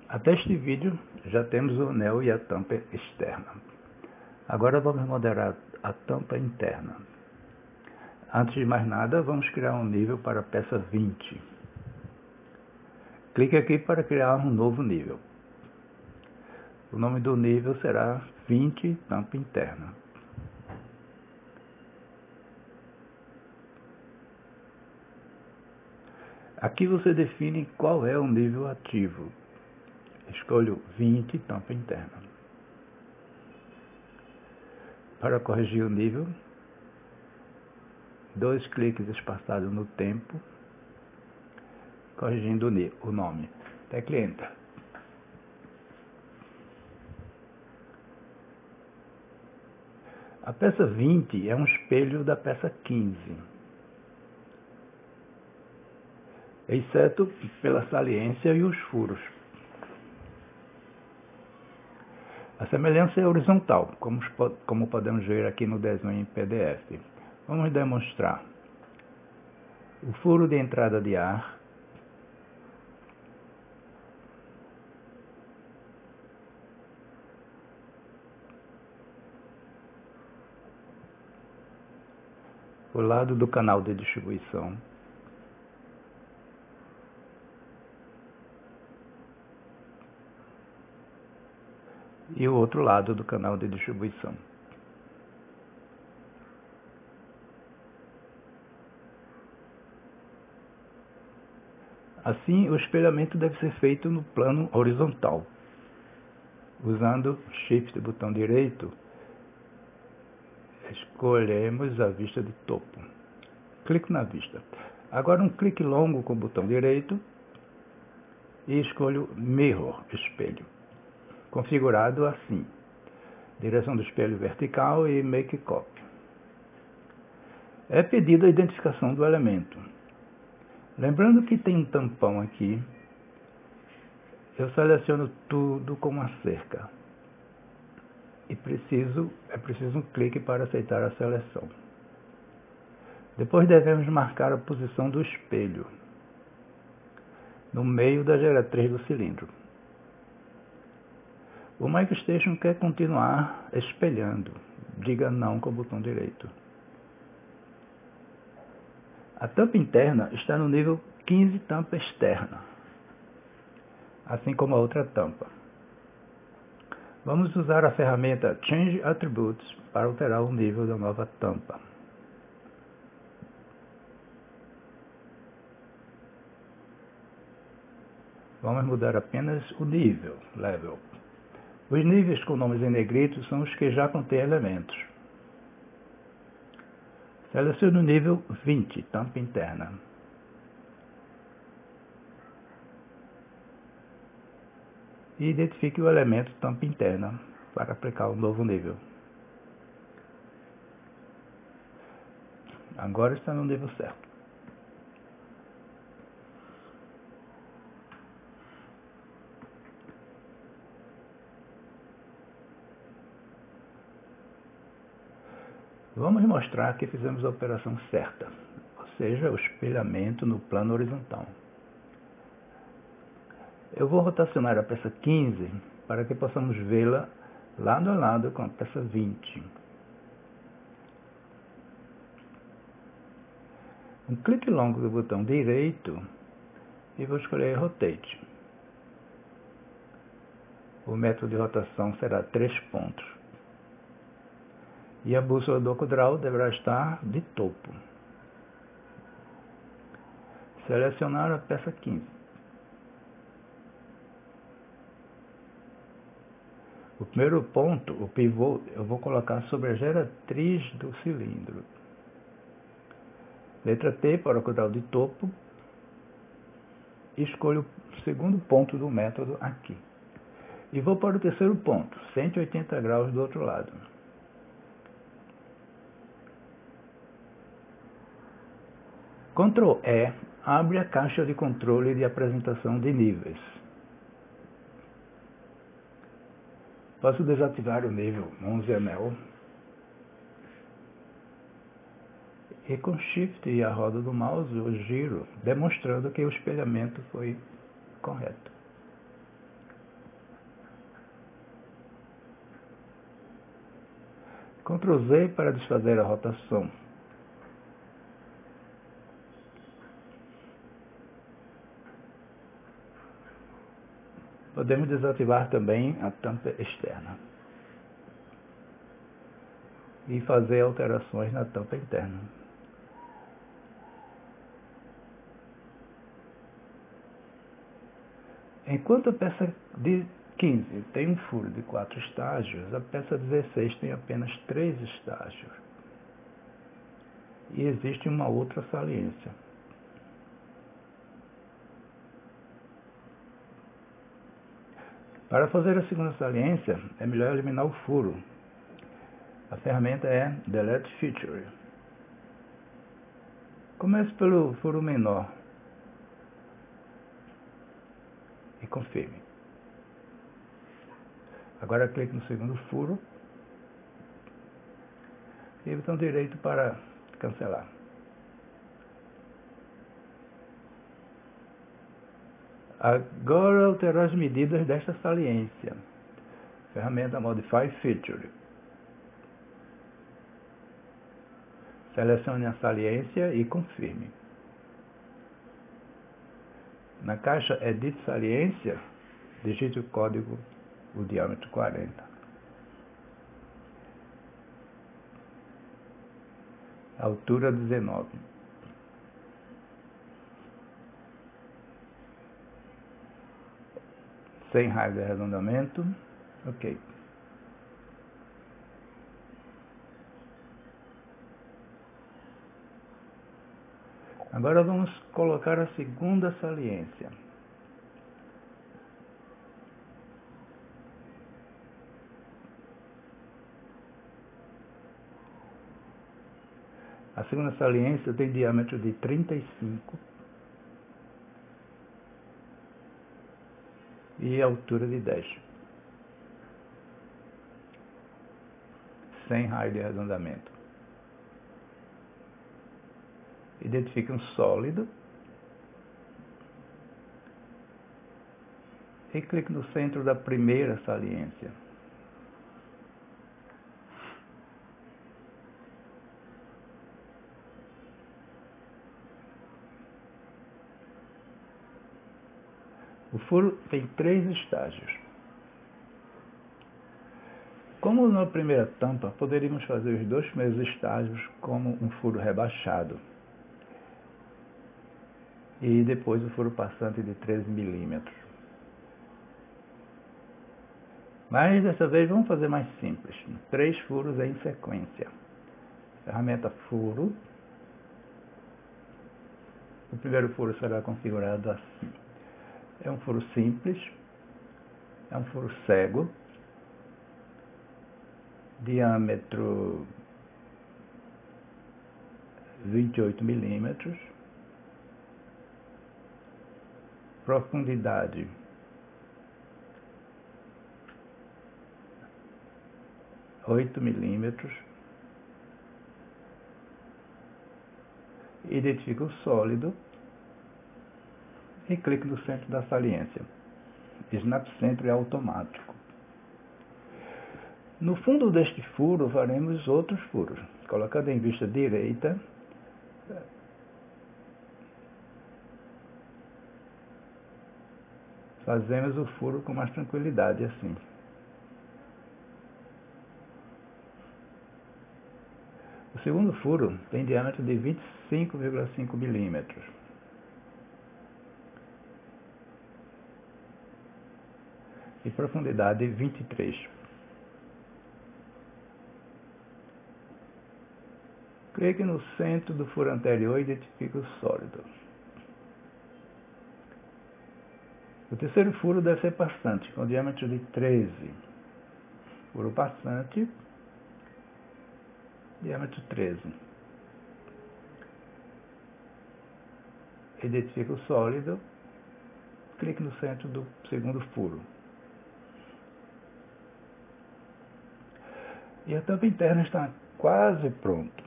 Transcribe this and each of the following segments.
Até este vídeo já temos o anel e a tampa externa. Agora vamos modelar a tampa interna. Antes de mais nada, vamos criar um nível para a peça 20. Clique aqui para criar um novo nível. O nome do nível será 20 tampa interna. Aqui você define qual é o nível ativo. Escolho 20 tampa interna. Para corrigir o nível, 2 cliques espaçados no tempo, corrigindo o nome. Tecle Enter. A peça 20 é um espelho da peça 15, exceto pela saliência e os furos. A semelhança é horizontal, como podemos ver aqui no desenho em PDF. Vamos demonstrar o furo de entrada de ar, o lado do canal de distribuição, e o outro lado do canal de distribuição. Assim, o espelhamento deve ser feito no plano horizontal. Usando Shift botão direito, escolhemos a vista de topo. Clique na vista. Agora um clique longo com o botão direito e escolho Mirror, espelho. Configurado assim: direção do espelho vertical e Make Copy. É pedida a identificação do elemento. Lembrando que tem um tampão aqui, eu seleciono tudo com uma cerca. E é preciso um clique para aceitar a seleção. Depois devemos marcar a posição do espelho, no meio da geratriz do cilindro. O MicroStation quer continuar espelhando. Diga não com o botão direito. A tampa interna está no nível 15 tampa externa, assim como a outra tampa. Vamos usar a ferramenta Change Attributes para alterar o nível da nova tampa. Vamos mudar apenas o nível, Level. Os níveis com nomes em negrito são os que já contêm elementos. Seleciono o nível 20, tampa interna. E identifique o elemento tampa interna para aplicar o novo nível. Agora está no nível certo. Vamos mostrar que fizemos a operação certa, ou seja, o espelhamento no plano horizontal. Eu vou rotacionar a peça 15 para que possamos vê-la lado a lado com a peça 20. Um clique longo do botão direito e vou escolher Rotate. O método de rotação será 3 pontos. E a bússola do Ocdraw deverá estar de topo. Selecionar a peça 15. O primeiro ponto, o pivô, eu vou colocar sobre a geratriz do cilindro. Letra T para o Ocdraw de topo. E escolho o segundo ponto do método aqui. E vou para o terceiro ponto, 180 graus do outro lado. Ctrl E abre a caixa de controle de apresentação de níveis. Posso desativar o nível 11 anel. E com Shift e a roda do mouse eu giro, demonstrando que o espelhamento foi correto. Ctrl Z para desfazer a rotação. Podemos desativar também a tampa externa e fazer alterações na tampa interna. Enquanto a peça de 15 tem um furo de 4 estágios, a peça 16 tem apenas 3 estágios. E existe uma outra saliência. Para fazer a segunda saliência, é melhor eliminar o furo. A ferramenta é Delete Feature. Comece pelo furo menor e confirme. Agora clique no segundo furo e botão direito para cancelar. Agora alterar as medidas desta saliência. Ferramenta Modify Feature. Selecione a saliência e confirme. Na caixa Edit Saliência, digite o código, o diâmetro 40. Altura 19. Sem raio de arredondamento. Ok. Agora vamos colocar a segunda saliência. A segunda saliência tem diâmetro de 35 e altura de 10. Sem raio de arredondamento. Identifique um sólido e clique no centro da primeira saliência. O furo tem 3 estágios. Como na primeira tampa, poderíamos fazer os 2 primeiros estágios como um furo rebaixado. E depois o furo passante de 13 milímetros. Mas dessa vez vamos fazer mais simples. 3 furos em sequência. Ferramenta Furo. O primeiro furo será configurado assim. É um furo simples. É um furo cego. Diâmetro 28 milímetros. Profundidade 8 milímetros. Identifique o sólido e clique no centro da saliência. Snap Center é automático. No fundo deste furo faremos outros furos. Colocando em vista direita, fazemos o furo com mais tranquilidade assim. O segundo furo tem diâmetro de 25,5 milímetros. E profundidade 23. Clique no centro do furo anterior e identifique o sólido. O terceiro furo deve ser passante, com diâmetro de 13. Furo passante, diâmetro 13. Identifique o sólido, clique no centro do segundo furo. E a tampa interna está quase pronta.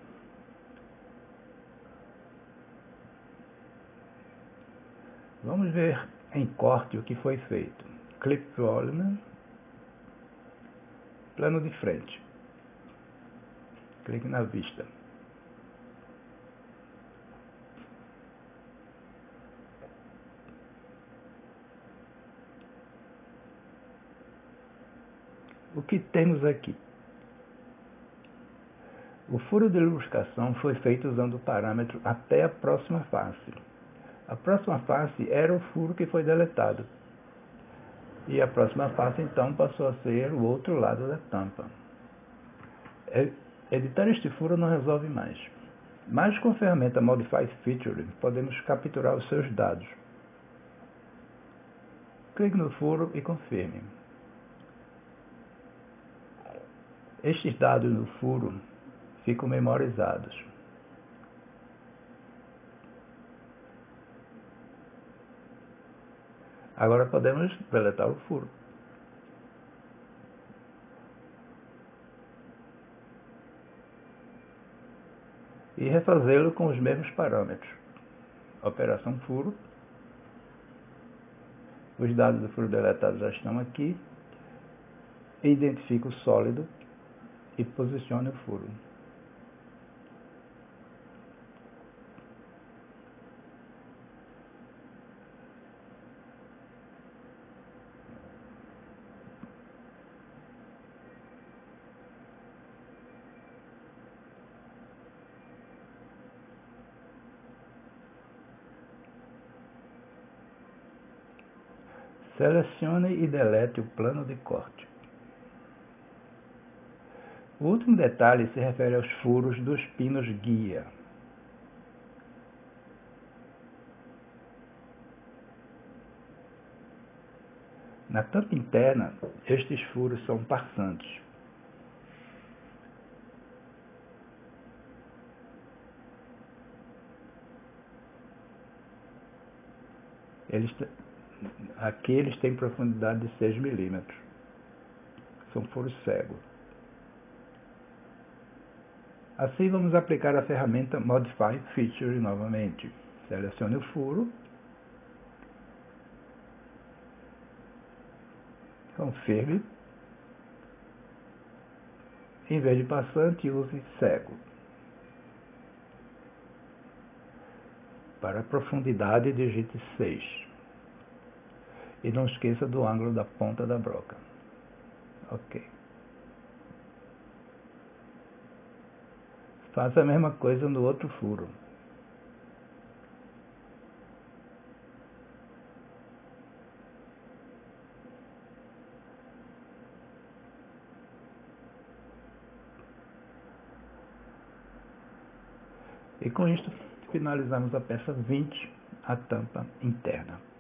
Vamos ver em corte o que foi feito. Clip Volume, plano de frente. Clique na vista. O que temos aqui? O furo de lubrificação foi feito usando o parâmetro até a próxima face. A próxima face era o furo que foi deletado. E a próxima face, então, passou a ser o outro lado da tampa. Editar este furo não resolve mais. Mas com a ferramenta Modify Feature, podemos capturar os seus dados. Clique no furo e confirme. Estes dados no furo ficam memorizados. Agora podemos deletar o furo. E refazê-lo com os mesmos parâmetros. Operação furo. Os dados do furo deletado já estão aqui. Identifique o sólido e posicione o furo. Selecione e delete o plano de corte. O último detalhe se refere aos furos dos pinos guia. Na tampa interna, estes furos são passantes. Aqui eles têm profundidade de 6 milímetros. São furos cegos. Assim, vamos aplicar a ferramenta Modify Feature novamente. Selecione o furo. Confirme. Em vez de passante, use cego. Para a profundidade, digite 6. E não esqueça do ângulo da ponta da broca. Ok. Faça a mesma coisa no outro furo. E com isto, finalizamos a peça 20, a tampa interna.